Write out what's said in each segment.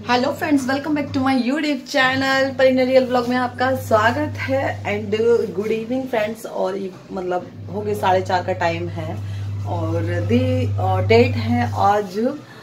Hello friends, welcome back to my YouTube channel Parinay real blog में आपका स्वागत है। And good evening friends. और मतलब हो गए 4:30 का टाइम है और डेट है आज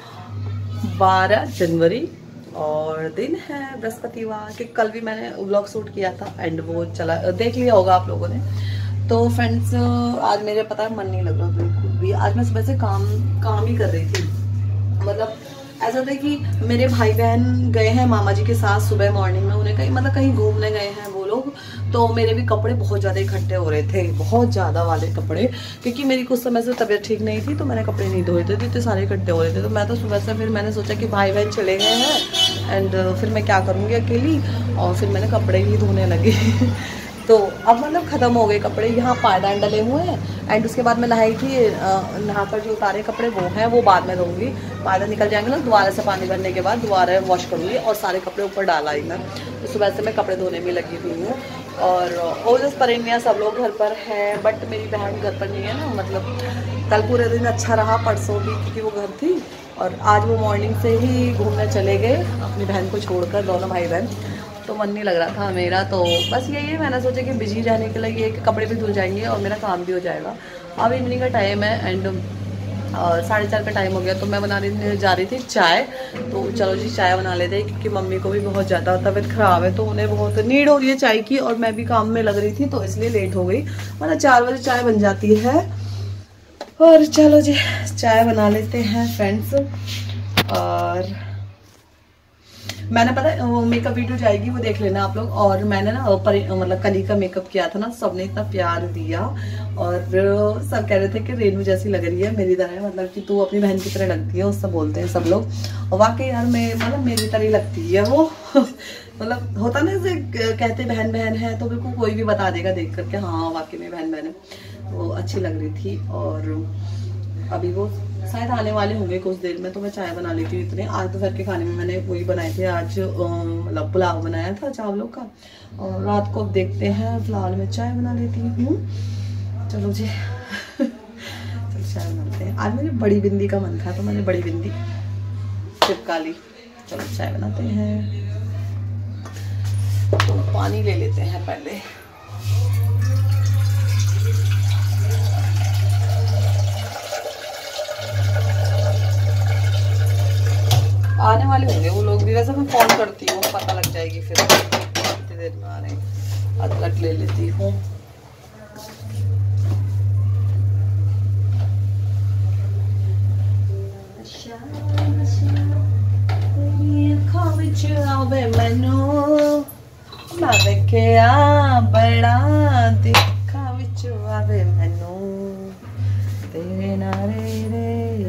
12 जनवरी और दिन है बृहस्पतिवार। कि कल भी मैंने व्लॉग शूट किया था एंड वो चला देख लिया होगा आप लोगों ने। तो फ्रेंड्स आज मेरे पता है मन नहीं लग रहा बिल्कुल भी। आज मैं सुबह से काम ही कर रही थी। मतलब ऐसा था कि मेरे भाई बहन गए हैं मामा जी के साथ सुबह मॉर्निंग में, उन्हें कहीं घूमने गए हैं वो लोग। तो मेरे भी कपड़े बहुत ज़्यादा इकट्ठे हो रहे थे, बहुत ज़्यादा वाले कपड़े, क्योंकि मेरी कुछ समय से तबीयत ठीक नहीं थी तो मैंने कपड़े नहीं धोए थे तो इतने सारे इकट्ठे हो रहे थे। तो मैं तो सुबह से फिर मैंने सोचा कि भाई बहन चले गए हैं एंड फिर मैं क्या करूँगी अकेली, और फिर मैंने कपड़े ही धोने लगी। तो अब मतलब ख़त्म हो गए कपड़े, यहाँ पायदान डले हुए हैं एंड उसके बाद मैं नहाई थी। नहाकर जो उतारे कपड़े वो हैं वो बाद में धोऊंगी। पायदान निकल जाएंगे ना, दोबारा से पानी भरने के बाद दोबारा वॉश करूँगी और सारे कपड़े ऊपर डाल आई मैं। तो सुबह से मैं कपड़े धोने में लगी हुई हूँ। और जैसे परिणय सब लोग घर पर हैं बट मेरी बहन घर पर नहीं है ना। मतलब कल पूरे दिन अच्छा रहा, परसों भी क्योंकि वो घर थी, और आज वो मॉर्निंग से ही घूमने चले गए अपनी बहन को छोड़कर, दोनों भाई बहन। तो मन नहीं लग रहा था मेरा, तो बस यही है। मैंने सोचा कि बिजी रहने के लिए ये कपड़े भी धुल जाएंगे और मेरा काम भी हो जाएगा। अब इवनिंग का टाइम है एंड 4:30 का टाइम हो गया। तो मैं जा रही थी चाय। तो चलो जी चाय बना लेते हैं, क्योंकि मम्मी को भी बहुत ज़्यादा तबीयत ख़राब है तो उन्हें बहुत नीड हो रही है चाय की, और मैं भी काम में लग रही थी तो इसलिए लेट हो गई। मतलब 4 बजे चाय बन जाती है। और चलो जी चाय बना लेते हैं फ्रेंड्स। और मैंने पता है वो मेकअप वीडियो जाएगी, वो देख लेना आप लोग। और मैंने ना मतलब कली का मेकअप किया था ना, सबने इतना प्यार दिया और सब कह रहे थे कि रेनू जैसी लग रही है मेरी तरह, मतलब कि तू अपनी बहन की तरह लगती है, उससे बोलते हैं सब लोग। और वाकई यार मतलब मेरी तरह ही लगती है वो। मतलब होता ना जैसे कहते बहन बहन है तो बिल्कुल कोई भी बता देगा देख करके हाँ वाकई में बहन बहन है। वो अच्छी लग रही थी। और अभी वो शायद आने वाले होंगे कुछ देर में, तो मैं चाय बना लेती हूँ इतने। आज दोपहर के खाने में मैंने वही बनाए थे, आज मतलब पुलाव बनाया था चावलों का। और रात को अब देखते हैं, फिलहाल मैं चाय बना लेती हूँ। चलो जी चलो चाय बनाते हैं। आज मेरी बड़ी बिंदी का मन था तो मैंने बड़ी बिंदी चिपका ली। चलो चाय बनाते हैं। तो पानी ले लेते हैं पहले। आने वाले होंगे वो लोग भी, वैसे मैं फोन करती हूँ पता लग जाएगी फिर कितनी देर में आ रहे हैं। अदरक ले लेती हूँ। बड़ा दिखा विच आवे मैनू तेरे नारे रे।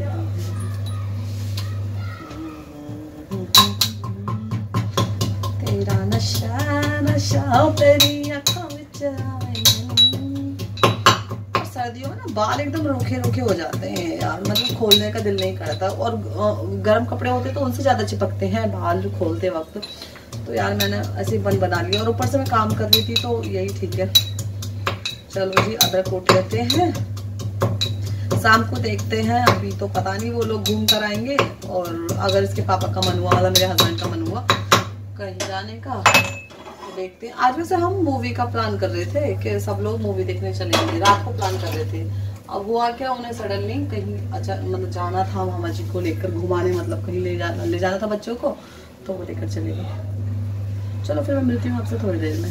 सर्दियों में ना बाल एकदम रूखे रूखे हो जाते हैं यार, मतलब खोलने का दिल नहीं करता। और गर्म कपड़े होते तो उनसे ज्यादा चिपकते हैं बाल खोलते वक्त। तो यार मैंने ऐसे बन बना लिया, और ऊपर से मैं काम कर रही थी तो यही ठीक है। चलो जी अदरक कूट लेते हैं, शाम को देखते हैं। अभी तो पता नहीं, वो लोग घूम कर आएंगे और अगर इसके पापा का मन हुआ, मतलब मेरे हस्बैंड का मन हुआ कहीं जाने का तो देखते हैं। आज वैसे हम मूवी का प्लान कर रहे थे कि सब लोग मूवी देखने चलेंगे, रात को प्लान कर रहे थे। अब हुआ क्या, उन्हें सडनली कहीं अच्छा मतलब जाना था मामा जी को लेकर घुमाने, मतलब कहीं ले जाना था बच्चों को, तो वो लेकर चले गए। चलो फिर मैं मिलती हूँ आपसे थोड़ी देर में।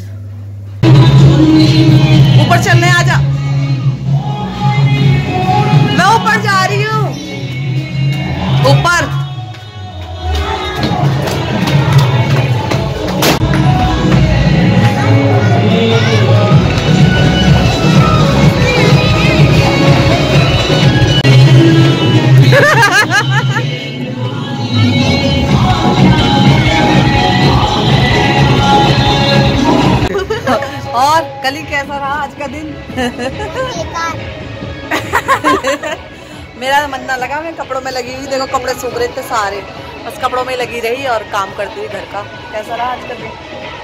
ऊपर चलने आजा, मैं ऊपर जा रही हूँ ऊपर। और कल ही कैसा रहा आज का दिन? मेरा मन ना लगा, मैं कपड़ों में लगी हुई। देखो कपड़े सूख रहे थे सारे, बस कपड़ों में लगी रही और काम करती हुई घर का। कैसा रहा आज का दिन?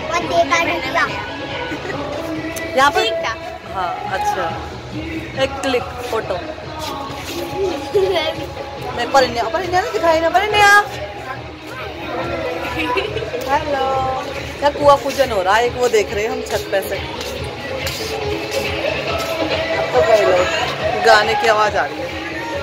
यहाँ पर हाँ अच्छा, एक क्लिक फोटो। मैं परिण्या ने दिखाई ना, परिण्या हेलो। क्या कुआं पूजन हो रहा है, एक वो देख रहे हैं हम छत पे से। अब तो कई लोग गाने की आवाज आ रही है।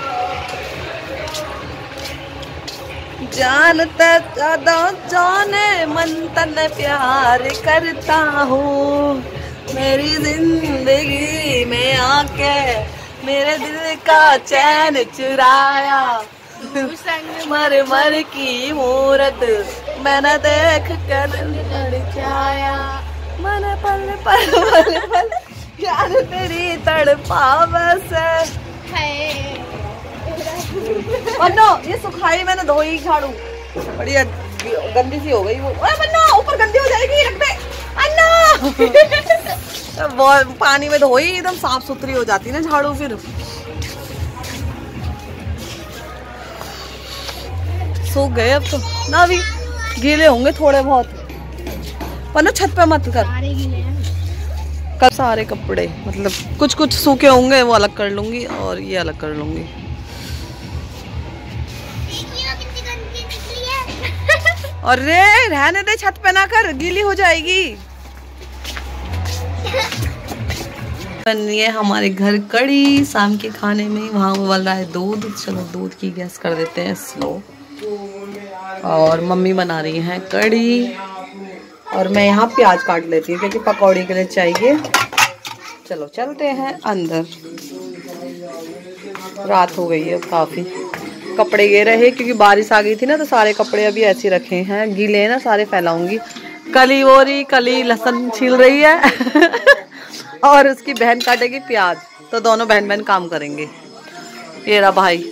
जानता ज्यादा जाने मन तन प्यार करता हूँ, मेरी जिंदगी में आके मेरे दिल का चैन चुराया, मर मर की मूरत मैंने देख कर लड़चाया, मन पल पल पल पल यार तेरी तड़पावस है। अन्नो ये सुखाई मैंने धोई झाड़ू, बढ़िया गंदी सी हो गई वो। अन्नो ऊपर गंदी हो जाएगी, रख दे अन्नो। वो पानी में धोई एकदम साफ सुथरी हो जाती ना झाड़ू फिर। सूख गए अब तो ना, भी गीले होंगे थोड़े बहुत। पन्नो छत पे मत कर, कल सारे कपड़े मतलब कुछ कुछ सूखे होंगे वो अलग कर लूंगी और ये अलग कर लूंगी। अरे रहने दे, छत पे ना कर, गीली हो जाएगी। बन रही है हमारे घर कड़ी शाम के खाने में। वहाँ उबल रहा है दूध, चलो दूध की गैस कर देते हैं स्लो। और मम्मी बना रही हैं कड़ी और मैं यहाँ प्याज काट लेती हूँ क्योंकि पकौड़ी के लिए चाहिए। चलो चलते हैं अंदर, रात हो गई है काफी। कपड़े ये रहे क्योंकि बारिश आ गई थी ना, तो सारे कपड़े अभी ऐसे रखे हैं, गीले हैं ना सारे, फैलाऊंगी। कली वो रही, कली लहसुन छील रही है और उसकी बहन काटेगी प्याज, तो दोनों बहन बहन काम करेंगे। ये रहा भाई,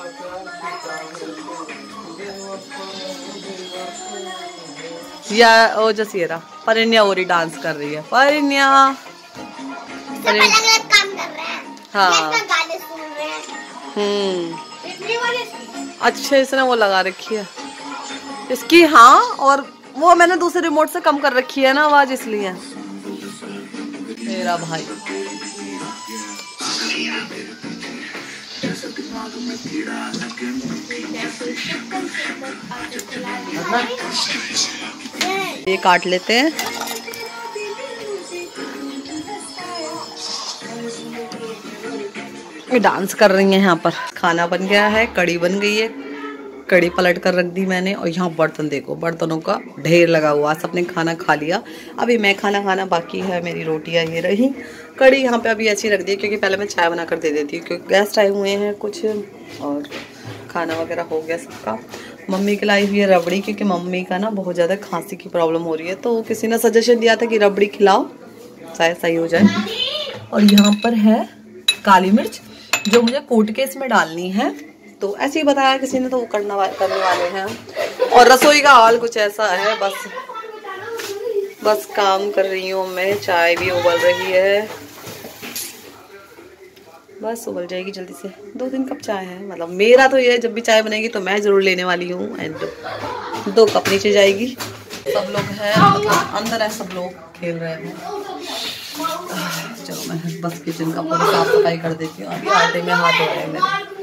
या ओ जसीरा परिन्या हो रही, डांस कर रही है परिन्या। अलग-अलग काम कर रहे हैं। हाँ गाने सुन रहे हैं। अच्छे इसने वो लगा रखी है इसकी। हाँ और वो मैंने दूसरे रिमोट से कम कर रखी है ना आवाज, इसलिए। मेरा भाई ये काट लेते हैं। डांस कर रही हैं यहाँ पर। खाना बन गया है, कड़ी बन गई है, कड़ी पलट कर रख दी मैंने। और यहाँ बर्तन देखो, बर्तनों का ढेर लगा हुआ। सबने खाना खा लिया, अभी मैं खाना बाकी है। मेरी रोटियाँ ये रही, कड़ी यहाँ पे अभी ऐसी रख दी क्योंकि पहले मैं चाय बना कर दे देती हूँ क्योंकि गेस्ट आए हुए हैं कुछ, और खाना वगैरह हो गया सबका। मम्मी की लाई हुई है रबड़ी क्योंकि मम्मी का ना बहुत ज़्यादा खांसी की प्रॉब्लम हो रही है, तो किसी ने सजेशन दिया था कि रबड़ी खिलाओ शायद सही हो जाए। और यहाँ पर है काली मिर्च जो मुझे कूट के इसमें डालनी है, तो ऐसे ही बताया किसी ने, तो वो करने वाले हैं। और रसोई का हाल कुछ ऐसा है, बस काम कर रही हूँ मैं। चाय भी उबल रही है, बस उबल जाएगी जल्दी से। 2-3 कप चाय है, मतलब मेरा तो ये जब भी चाय बनेगी तो मैं जरूर लेने वाली हूँ। एंड 2 कप नीचे जाएगी। सब लोग हैं मतलब अंदर है, सब लोग खेल रहे हैं। चलो मैं बस किचन का पूरी साफ सफाई कर देती हूँ। अभी आटे में हाथ धो रहे हैं मेरे।